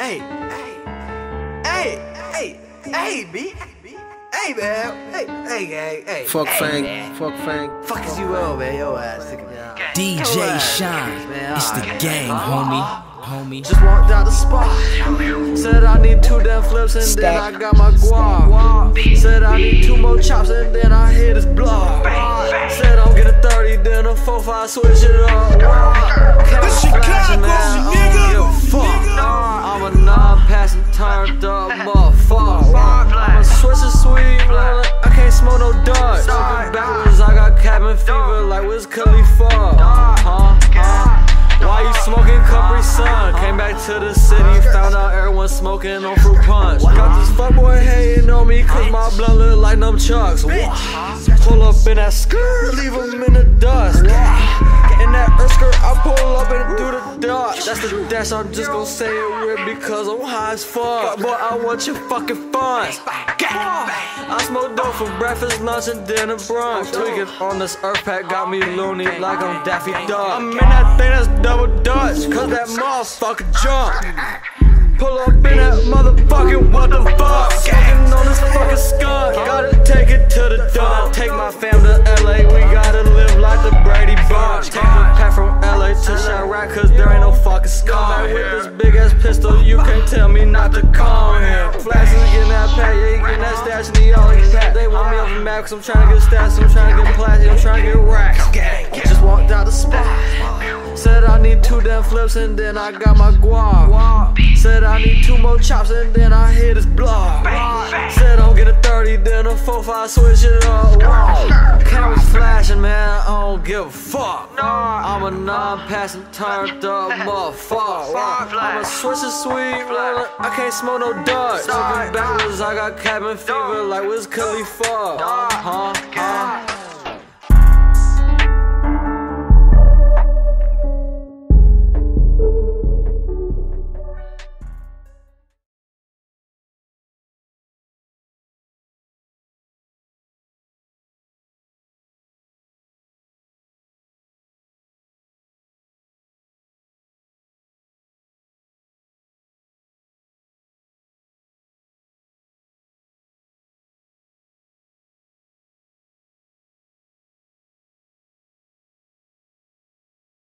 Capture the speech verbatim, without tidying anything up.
Hey, hey, hey, hey, hey, B. Hey, man. Hey, hey, hey, hey. Fuck hey, Fang. Man. Fuck Fang. Fuck is you up, man? Yo ass. D J Shine, it's the gang, homie. Homie. Just walked out the spot. Said I need two damn flips and then I got my guap. Said I need two more chops and then I hit his block. Said I'm getting thirty, then a four five switch it up. This Chicago, nigga. I'm a non-passing turned up motherfucker. I'ma switch the sweet, I can't smoke no dust. Looking backwards, I got cabin fever like Wiz Khalifa. Huh? Huh? Why you smoking Capri Sun? Came back to the city, found out everyone smoking on fruit punch. Got this fuckboy hating on me cause my blunt look like numb chucks. Pull up in that skirt, leave him in the dust. In that earth skirt, I pull up and do the dust. That's the dash, I'm just gon' say it weird because I'm high as fuck. But I want your fucking funds. I smoke dope for breakfast, lunch, and dinner brunch. Tweaking on this earth pack got me loony like I'm Daffy Duck. I'm in that thing that's double Dutch, cause that motherfucker jump. Pull up in that motherfucking what the fuck. Smoking on this fucking skunk. Gotta take it to the dump. Take my fam to L A, we gotta live like the Brady Bunch. Take a pack from L A to Chirac, cause there ain't no fucking scum here. With this big ass pistol, you can't tell me not to come here. Flash is getting that pack, yeah, he getting that stash, and he always pack. They want me off the map, cause I'm trying to get stats, I'm trying to get plastic, I'm trying to get racks. Just walked out the spot. Said I need two damn flips and then I got my guap. Said I need two more chops and then I hit his block. Said I'm getting thirty, then a four five switch it up. Cameras flashing, man, I don't give a fuck. I'm a non-passing turned up motherfucker. I'ma switch the sweet, I can't smoke no dust. Looking backwards, I got cabin fever like Wiz Khalifa. Huh? Huh?